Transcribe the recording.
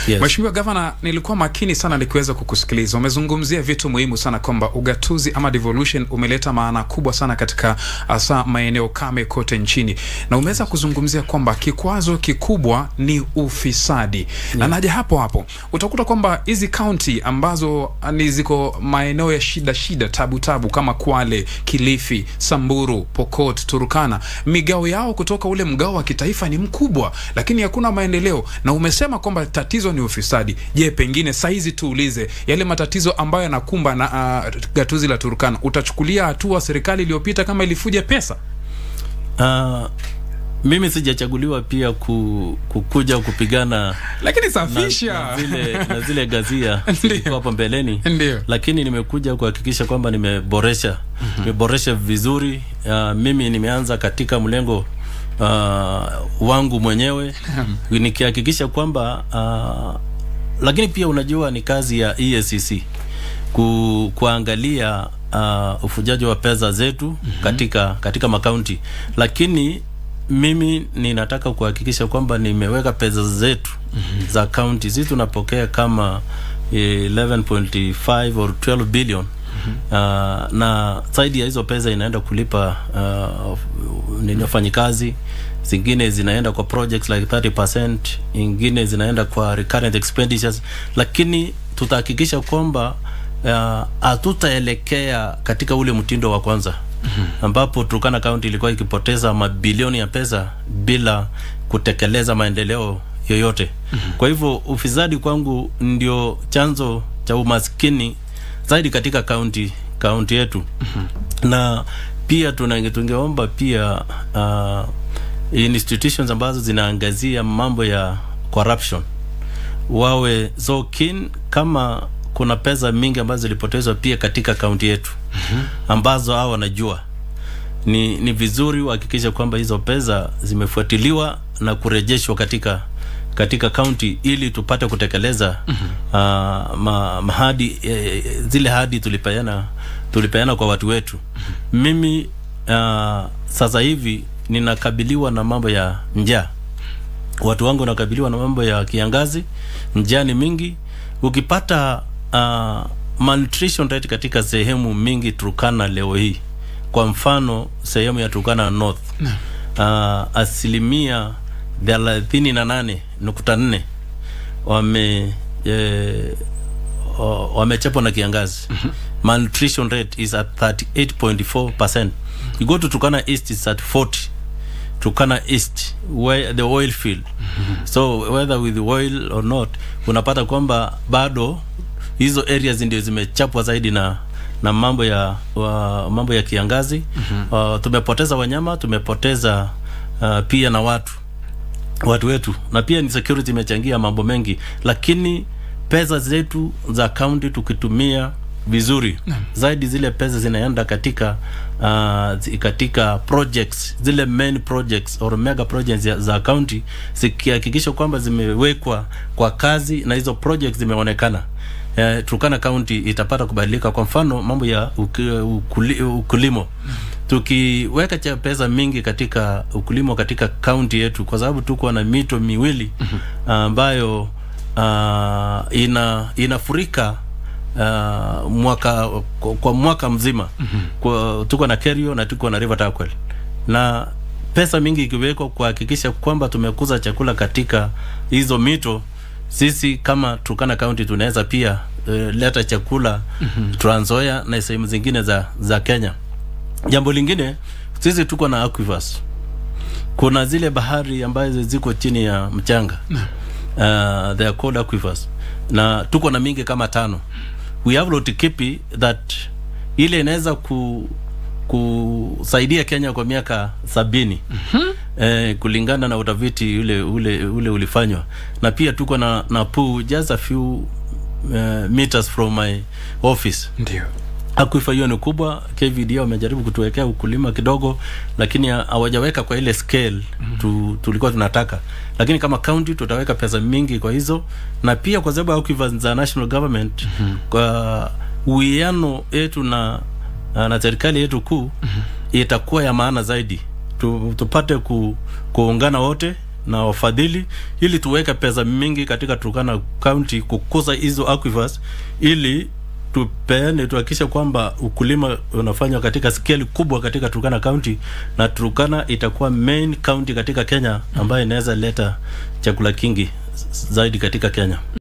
Yes. Mheshimiwa Governor, nilikuwa makini sana nikiweza kukusikiliza. Umezungumzia vitu muhimu sana kwamba ugatuzi ama devolution umeleta maana kubwa sana katika hasa maeneo kame kote nchini. Na umeweza kuzungumzia kwamba kikwazo kikubwa ni ufisadi. Na naja hapo utakuta kwamba hizi county ambazo ni ziko maeneo ya shida tabu kama Kwale, Kilifi, Samburu, Pokot, Turkana, migao yao kutoka ule mgao wa kitaifa ni mkubwa, lakini hakuna maendeleo. Na umesema kwamba tatizo ni ufisadi. Je, pengine saizi tuulize yale matatizo ambayo yanakumba na gatuzi la Turkana, utachukulia hatua serikali iliyopita kama ilifuja pesa? Mimi sijachaguliwa pia kukuja kupigana lakini safisha na zile gazia zilikuwa hapo mbeleni. Lakini nimekuja kuhakikisha kwamba nimeboresha vizuri. Mimi nimeanza katika mlengo wangu mwenyewe nikihakikisha kwamba lakini pia unajua ni kazi ya EACC kuangalia ufujaji wa pesa zetu katika makaunti, lakini mimi ninataka kuhakikisha kwamba nimeweka pesa zetu za county. Sisi tunapokea kama 11.5 or 12 billion. Na zaidi ya hizo pesa inaenda kulipa wafanyikazi, zingine zinaenda kwa projects like 30%, ingine zinaenda kwa recurrent expenditures, lakini tutahakikisha kwamba hatutaelekea katika ule mtindo wa kwanza ambapo Turkana County ilikuwa ikipoteza mabilioni ya pesa bila kutekeleza maendeleo yoyote. Kwa hivyo ufisadi kwangu ndio chanzo cha umaskini zaidi katika county yetu. Na pia tungeomba pia institutions ambazo zinaangazia mambo ya corruption wawe so keen, kama kuna pesa mingi ambazo zilipotezwa pia katika county yetu ambazo hao wanajua, ni vizuri uhakikishe kwamba hizo pesa zimefuatiliwa na kurejeshwa katika county ili tupate kutekeleza mahadi zile hadi tulipeana kwa watu wetu. Mimi sasa hivi ninakabiliwa na mambo ya njaa. Watu wangu wanakabiliwa na mambo ya kiangazi, njaa ni mingi. Ukipata malnutrition rate katika sehemu mingi Turkana leo hii, kwa mfano sehemu ya Turkana North, asilimia 38.4 wamechapwa na kiangazi. Malnutrition rate is at 38.4%. You go to Turkana East, is at 40. Turkana East, where the oil field. So whether with oil or not, unapata kwamba bado hizo areas ndio zimechapwa zaidi na mambo ya kiangazi. Tumepoteza wanyama, tumepoteza pia na watu wetu, na pia ni security imechangia mambo mengi. Lakini pesa zetu za county tukitumia vizuri zaidi, zile pesa zinaenda katika projects, zile main projects or mega projects za county, zikihakikisha kwamba zimewekwa kwa kazi na hizo projects zimeonekana, Turkana County itapata kubadilika. Kwa mfano mambo ya ukulimo, tukiweka pesa mingi katika ukulimo katika county yetu, kwa sababu tuko na mito miwili ambayo inafurika kwa mwaka mzima. Tuko na Kerio na tuko na River Takwel, na pesa mingi ikiwekwa kuhakikisha kwamba tumekuza chakula katika hizo mito, sisi kama Turkana County tunaweza pia leta chakula Trans Nzoia na sehemu zingine za Kenya. Jambo lingine, sisi tuko na aquifers. Kuna zile bahari ambazo ziko chini ya mchanga, they are called aquifers, na tuko na mingi kama 5. We have Lotikipi that ile inaweza kusaidia Kenya kwa miaka 70 kulingana na utafiti ule ulifanywa. Na pia tuko na pool just a few meters from my office. Ndio aquifer hiyo ni kubwa. KVD wamejaribu kutuwekea ukulima kidogo, lakini hawajaweka kwa ile scale tulikuwa tunataka. Lakini kama county tutaweka pesa mingi kwa hizo, na pia kwa sababu aquifers za national government, kwa uwiano yetu na serikali yetu kuu, itakuwa ya maana zaidi tupate kuungana wote na wafadhili ili tuweke pesa mingi katika Turkana County kukuza hizo aquifers, ili tupeane, tuhakikishe kwamba ukulima unafanywa katika scale kubwa katika Turkana County, na Turkana itakuwa main county katika Kenya ambayo inaweza leta chakula kingi zaidi katika Kenya.